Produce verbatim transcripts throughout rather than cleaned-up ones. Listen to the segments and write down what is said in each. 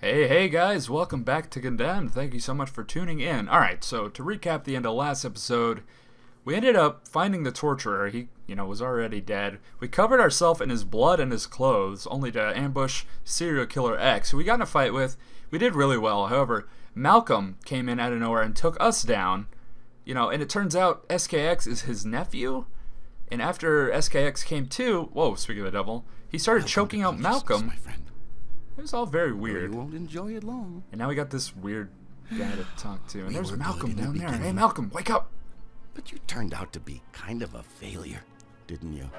Hey, hey guys, welcome back to Condemned. Thank you so much for tuning in. Alright, so to recap the end of last episode, we ended up finding the torturer. He, you know, was already dead. We covered ourselves in his blood and his clothes, only to ambush serial killer X, who we got in a fight with. We did really well. However, Malcolm came in out of nowhere and took us down. You know, and it turns out S K X is his nephew. And after S K X came to, whoa, speaking of the devil, he started Welcome choking out Malcolm. My friend. It was all very weird. You won't enjoy it long. And now we got this weird guy to talk to. And We there's were Malcolm good in down the there. Hey, beginning. Malcolm, wake up! But you turned out to be kind of a failure, didn't you?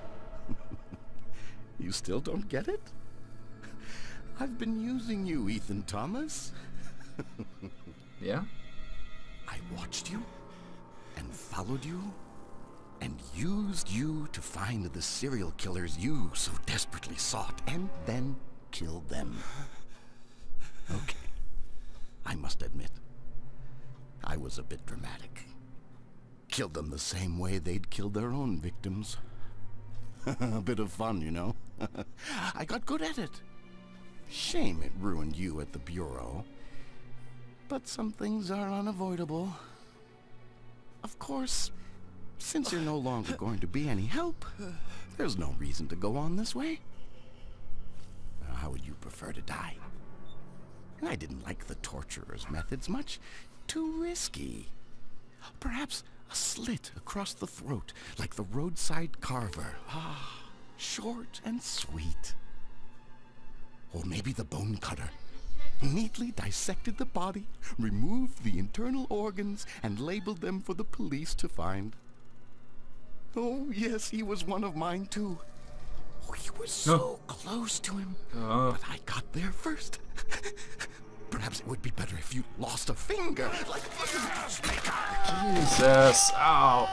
You still don't get it? I've been using you, Ethan Thomas. Yeah? I watched you and followed you and used you to find the serial killers you so desperately sought and then killed them. Okay. I must admit, I was a bit dramatic. Killed them the same way they'd killed their own victims. A bit of fun, you know. I got good at it. Shame it ruined you at the Bureau. But some things are unavoidable. Of course, since you're no longer going to be any help, there's no reason to go on this way. Now, how would you prefer to die? I didn't like the torturer's methods much. Too risky. Perhaps a slit across the throat, like the roadside carver. Ah, short and sweet. Or maybe the bone cutter. Neatly dissected the body, removed the internal organs, and labeled them for the police to find. Oh, yes, he was one of mine, too. We were so close to him, Uh. but I got there first. Perhaps it would be better if you lost a finger, like the matchmaker. Jesus. Ow.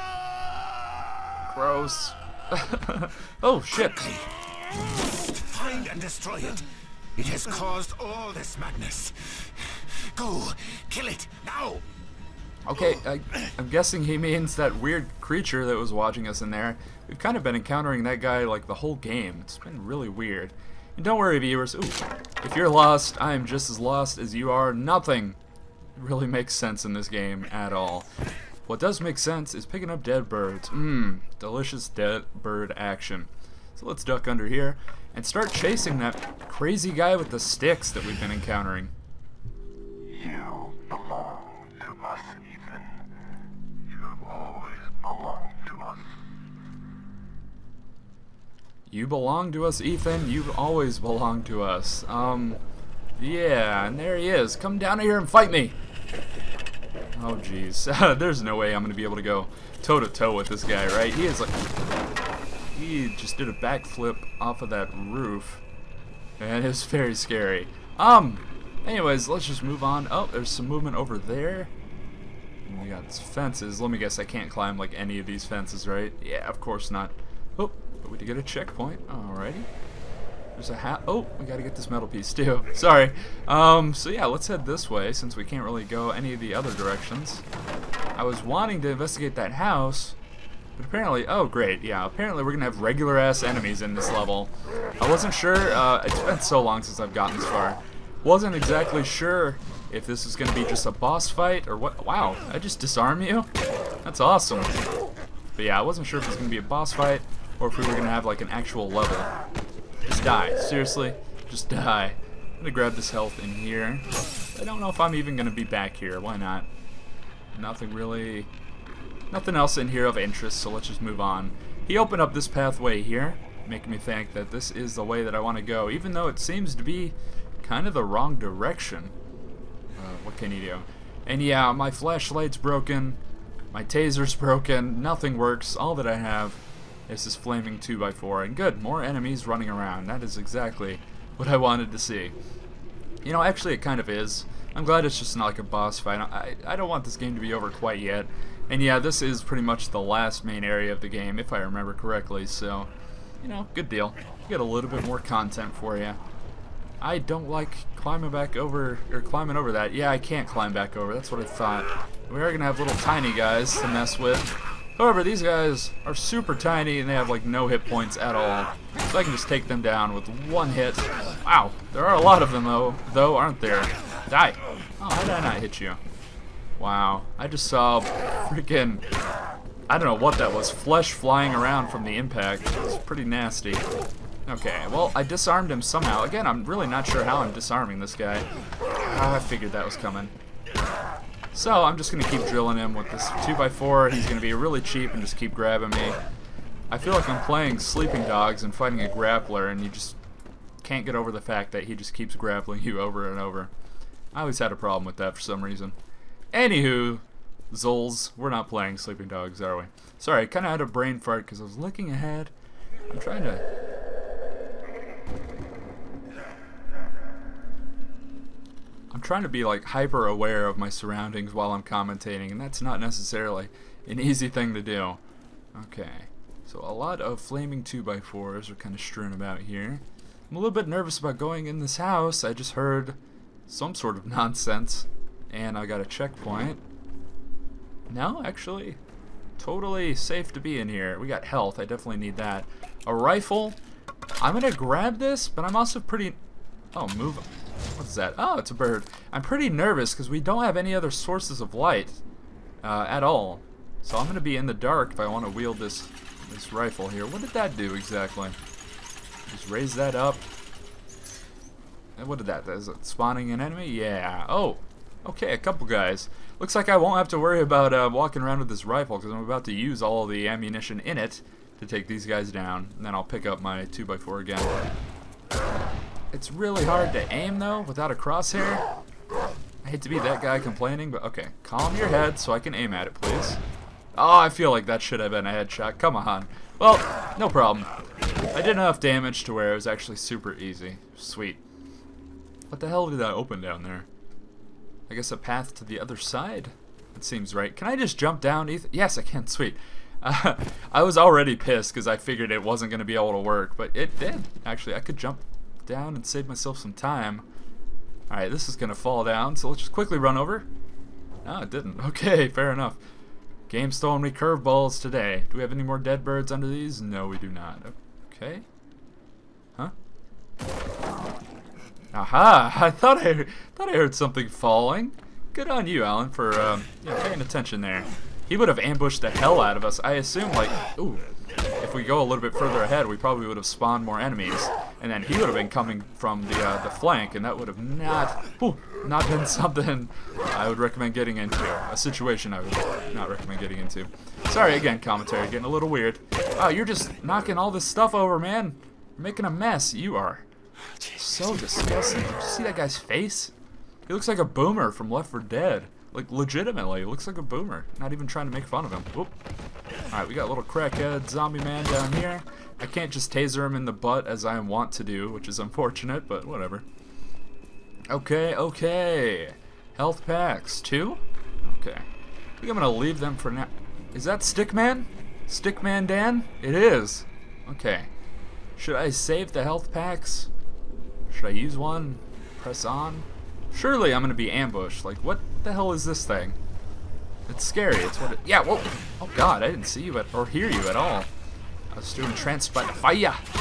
Gross. Oh, shit. Find and destroy it. It has caused all this madness. Go, kill it, now! Okay, I, I'm guessing he means that weird creature that was watching us in there. We've kind of been encountering that guy like the whole game. It's been really weird. And don't worry, viewers. Ooh, if you're lost, I am just as lost as you are. Nothing really makes sense in this game at all. What does make sense is picking up dead birds. Mmm, delicious dead bird action. So let's duck under here and start chasing that crazy guy with the sticks that we've been encountering. You belong to us, Ethan. You've always belonged to us. You belong to us, Ethan. You've always belonged to us. Um, yeah, and there he is. Come down here and fight me. Oh, jeez. There's no way I'm going to be able to go toe-to-toe with this guy, right? He is like... He just did a backflip off of that roof. And it was very scary. Um, anyways, let's just move on. Oh, there's some movement over there. And we got these fences. Let me guess, I can't climb like any of these fences, right? Yeah, of course not. Oh, but we did get a checkpoint. Alrighty. There's a hat. Oh, we gotta get this metal piece too. Sorry. Um, so yeah, let's head this way since we can't really go any of the other directions. I was wanting to investigate that house, but apparently, oh great, yeah, apparently we're gonna have regular ass enemies in this level. I wasn't sure, uh, it's been so long since I've gotten this far. Wasn't exactly sure if this is gonna be just a boss fight or what. Wow, I just disarm you? That's awesome. But yeah, I wasn't sure if it was gonna be a boss fight or if we were gonna have like an actual level. Just die, seriously, just die. I'm gonna grab this health in here. I don't know if I'm even gonna be back here, why not? Nothing really... Nothing else in here of interest, so let's just move on. He opened up this pathway here, making me think that this is the way that I want to go, even though it seems to be kind of the wrong direction. Uh, what can you do? And yeah, my flashlight's broken, my taser's broken, nothing works. All that I have is this flaming two by four, and good, more enemies running around. That is exactly what I wanted to see. You know, actually it kind of is. I'm glad it's just not like a boss fight. I, I don't want this game to be over quite yet. And yeah, this is pretty much the last main area of the game, if I remember correctly, so, you know, good deal. Get a little bit more content for you. I don't like climbing back over, or climbing over that. Yeah, I can't climb back over, that's what I thought. We are going to have little tiny guys to mess with. However, these guys are super tiny and they have like no hit points at all. So I can just take them down with one hit. Ow, Wow, there are a lot of them though, though, aren't there? Die. Oh, how did I not hit you? Wow, I just saw freaking, I don't know what that was, flesh flying around from the impact. It's pretty nasty. Okay, well, I disarmed him somehow. Again, I'm really not sure how I'm disarming this guy. Ah, I figured that was coming. So, I'm just going to keep drilling him with this two by four. He's going to be really cheap and just keep grabbing me. I feel like I'm playing Sleeping Dogs and fighting a grappler, and you just can't get over the fact that he just keeps grappling you over and over. I always had a problem with that for some reason. Anywho, Zols, we're not playing Sleeping Dogs, are we? Sorry, I kind of had a brain fart because I was looking ahead. I'm trying to... I'm trying to be like hyper aware of my surroundings while I'm commentating, and that's not necessarily an easy thing to do. Okay, so a lot of flaming two by fours are kind of strewn about here. I'm a little bit nervous about going in this house. I just heard some sort of nonsense, and I got a checkpoint. No, actually, totally safe to be in here. We got health. I definitely need that. A rifle. I'm gonna grab this, but I'm also pretty... Oh, move. What's that? Oh, it's a bird. I'm pretty nervous because we don't have any other sources of light uh, at all. So I'm going to be in the dark if I want to wield this this rifle here. What did that do exactly? Just raise that up. And what did that do? Is it spawning an enemy? Yeah. Oh, okay, a couple guys. Looks like I won't have to worry about uh, walking around with this rifle because I'm about to use all the ammunition in it to take these guys down. And then I'll pick up my two by four again. It's really hard to aim, though, without a crosshair. I hate to be that guy complaining, but okay. Calm your head so I can aim at it, please. Oh, I feel like that should have been a headshot. Come on. Well, no problem. I did enough damage to where it was actually super easy. Sweet. What the hell did that open down there? I guess a path to the other side? That seems right. Can I just jump down, Ethan? Yes, I can. Sweet. Uh, I was already pissed because I figured it wasn't going to be able to work, but it did. Actually, I could jump down and save myself some time. Alright, this is gonna fall down, so let's just quickly run over. No, it didn't. Okay, fair enough. Game's throwing me curveballs today. Do we have any more dead birds under these? No, we do not. Okay. Huh? Aha! I thought I thought I heard something falling. Good on you, Alan, for um, you know, paying attention there. He would have ambushed the hell out of us. I assume, like, ooh, if we go a little bit further ahead, we probably would have spawned more enemies, and then he would have been coming from the uh, the flank, and that would have not, ooh, not been something I would recommend getting into. A situation I would not recommend getting into. Sorry again, commentary, getting a little weird. Wow, you're just knocking all this stuff over, man. You're making a mess. You are so disgusting. Did you see that guy's face? He looks like a boomer from Left four Dead. Like, legitimately, he looks like a boomer. Not even trying to make fun of him. Whoop. Alright, we got a little crackhead zombie man down here. I can't just taser him in the butt as I want to do, which is unfortunate, but whatever. Okay, okay. Health packs. Two? Okay. I think I'm going to leave them for now. Is that Stickman? Stickman Dan? It is. Okay. Should I save the health packs? Should I use one? Press on? Surely I'm going to be ambushed. Like, what the hell is this thing? It's scary. It's what it... Yeah, whoa. Oh, God, I didn't see you at, or hear you at all. I was doing tranced by the fire.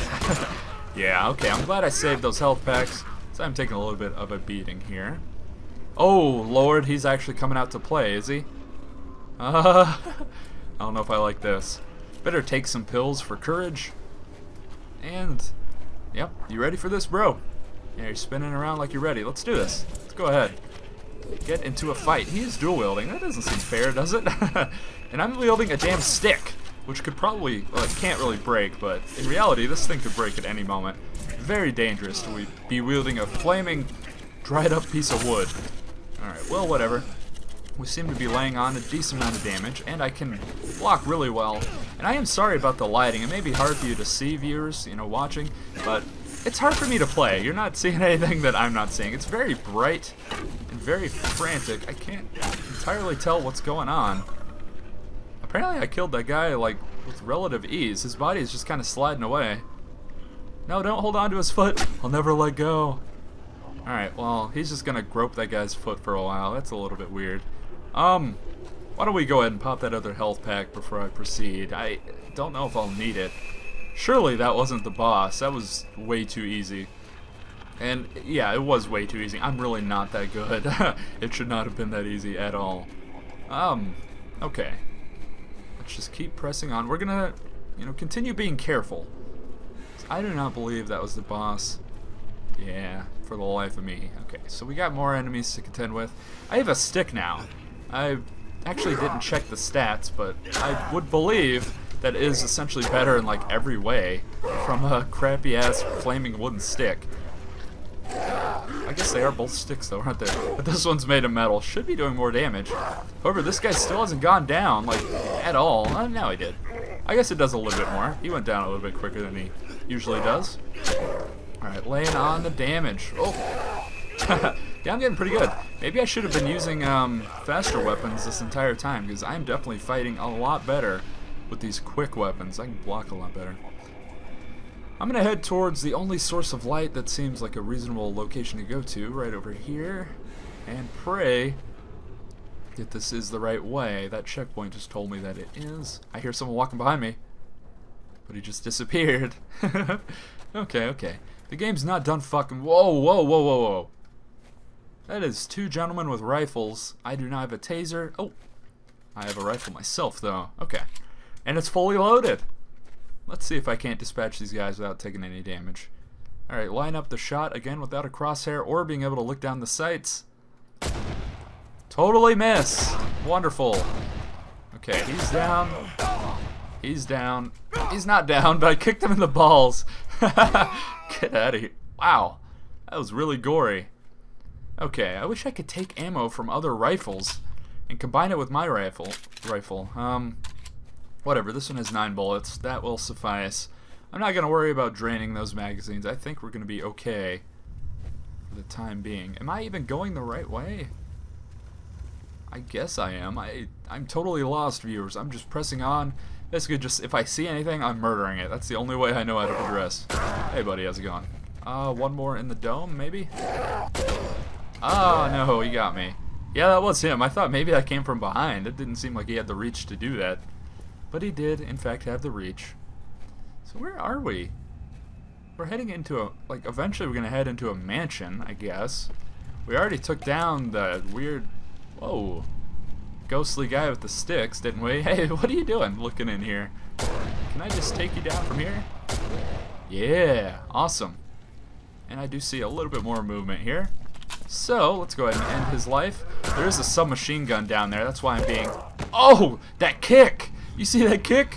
Yeah, okay, I'm glad I saved those health packs. So I'm taking a little bit of a beating here. Oh, Lord, he's actually coming out to play, is he? Uh, I don't know if I like this. Better take some pills for courage. And, yep, you ready for this, bro? Yeah, you're spinning around like you're ready. Let's do this. Let's go ahead. Get into a fight. He is dual wielding. That doesn't seem fair, does it? And I'm wielding a damn stick, which could probably, well, it can't really break, but in reality, this thing could break at any moment. Very dangerous to be wielding a flaming, dried up piece of wood. Alright, well, whatever. We seem to be laying on a decent amount of damage, and I can block really well. And I am sorry about the lighting. It may be hard for you to see, viewers, you know, watching, but it's hard for me to play. You're not seeing anything that I'm not seeing. It's very bright and very frantic. I can't entirely tell what's going on. Apparently I killed that guy, like, with relative ease. His body is just kind of sliding away. No, don't hold on to his foot. I'll never let go. Alright, well, he's just gonna grope that guy's foot for a while. That's a little bit weird. Um, why don't we go ahead and pop that other health pack before I proceed? I don't know if I'll need it. Surely that wasn't the boss. That was way too easy. And yeah, it was way too easy. I'm really not that good. It should not have been that easy at all. Um, okay. Let's just keep pressing on. We're gonna, you know, continue being careful. I do not believe that was the boss. Yeah, for the life of me. Okay, so we got more enemies to contend with. I have a stick now. I actually didn't check the stats, but I would believe that it is essentially better in like every way from a crappy ass flaming wooden stick. I guess they are both sticks though, aren't they? But this one's made of metal. Should be doing more damage. However, this guy still hasn't gone down, like, at all. Uh, now he did. I guess it does a little bit more. He went down a little bit quicker than he usually does. Alright, laying on the damage. Oh! Yeah, I'm getting pretty good. Maybe I should have been using um, faster weapons this entire time, because I'm definitely fighting a lot better with these quick weapons. I can block a lot better. I'm going to head towards the only source of light that seems like a reasonable location to go to, right over here, and pray that this is the right way. That checkpoint just told me that it is. I hear someone walking behind me, but he just disappeared. Okay, okay. The game's not done fucking... Whoa, whoa, whoa, whoa, whoa. That is two gentlemen with rifles. I do not have a taser. Oh, I have a rifle myself, though. Okay. And it's fully loaded. Let's see if I can't dispatch these guys without taking any damage. Alright, line up the shot again without a crosshair or being able to look down the sights. Totally miss. Wonderful. Okay, he's down. He's down. He's not down, but I kicked him in the balls. Get out of here. Wow. That was really gory. Okay, I wish I could take ammo from other rifles and combine it with my rifle. Rifle. Um... Whatever, this one has nine bullets. That will suffice. I'm not going to worry about draining those magazines. I think we're going to be okay for the time being. Am I even going the right way? I guess I am. I, I'm totally lost, viewers. I'm just pressing on. Basically, just if I see anything, I'm murdering it. That's the only way I know how to progress. Hey, buddy, how's it going? Uh, one more in the dome, maybe? Oh, no, he got me. Yeah, that was him. I thought maybe I came from behind. It didn't seem like he had the reach to do that. But he did, in fact, have the reach. So where are we? We're heading into a... Like, eventually we're going to head into a mansion, I guess. We already took down the weird... Whoa. Ghostly guy with the sticks, didn't we? Hey, what are you doing looking in here? Can I just take you down from here? Yeah, awesome. And I do see a little bit more movement here. So, let's go ahead and end his life. There is a submachine gun down there. That's why I'm being... Oh! That kick! You see that kick?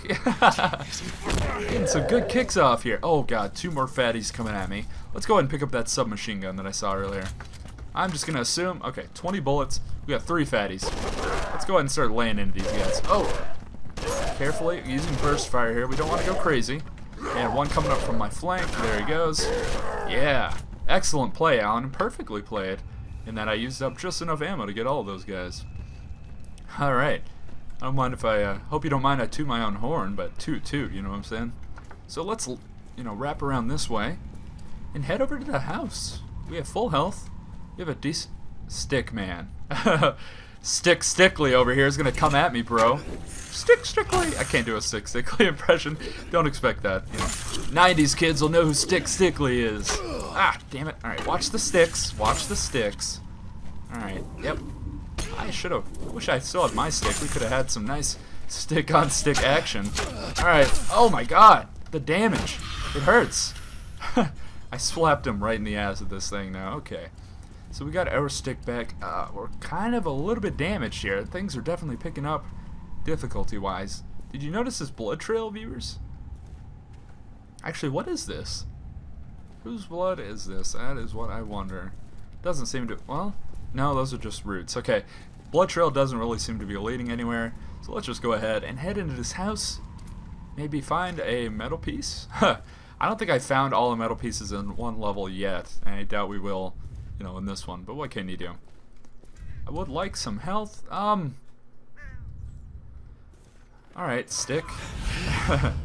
Getting some good kicks off here. Oh god, two more fatties coming at me. Let's go ahead and pick up that submachine gun that I saw earlier. I'm just going to assume... Okay, twenty bullets. We got three fatties. Let's go ahead and start laying into these guys. Oh! Carefully, using burst fire here. We don't want to go crazy. And one coming up from my flank. There he goes. Yeah. Excellent play, Alan. Perfectly played. In that I used up just enough ammo to get all of those guys. Alright. I don't mind if I, uh, hope you don't mind I toot my own horn, but toot toot, you know what I'm saying? So let's, you know, wrap around this way and head over to the house. We have full health. We have a decent stick man. Stick Stickly over here is gonna come at me, bro. Stick Stickly. I can't do a Stick Stickly impression. Don't expect that. You know, nineties kids will know who Stick Stickly is. Ah, damn it. All right, watch the sticks. Watch the sticks. All right. Yep. I should have. Wish I still had my stick. We could have had some nice stick-on-stick action. All right. Oh my God, the damage. It hurts. I slapped him right in the ass with this thing now. Okay. So we got our stick back. Uh, we're kind of a little bit damaged here. Things are definitely picking up difficulty-wise. Did you notice this blood trail, viewers? Actually, what is this? Whose blood is this? That is what I wonder. Doesn't seem to... Well, no, those are just roots. Okay. Blood trail doesn't really seem to be leading anywhere. So let's just go ahead and head into this house. Maybe find a metal piece? I don't think I found all the metal pieces in one level yet. And I doubt we will, you know, in this one. But what can you do? I would like some health. Um... Alright, stick.